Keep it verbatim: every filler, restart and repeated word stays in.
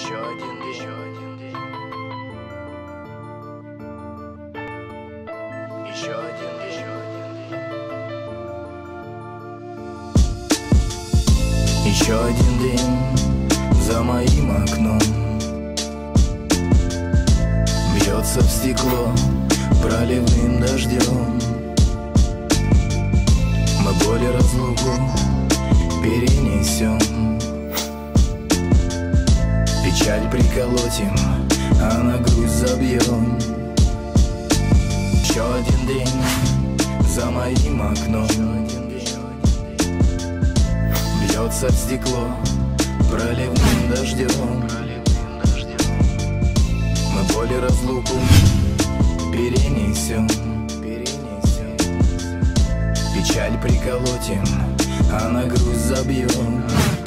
Еще один, еще один день. Еще один, еще один день. Еще один день за моим окном. Бьется в стекло проливным дождем. Мы боль и разлуку перенесем, печаль приколотим, а на грудь забьем. Еще один день за моим окном. Бьется в стекло проливным дождем. Мы боль и разлуку перенесем, печаль приколотим, а на грудь забьем.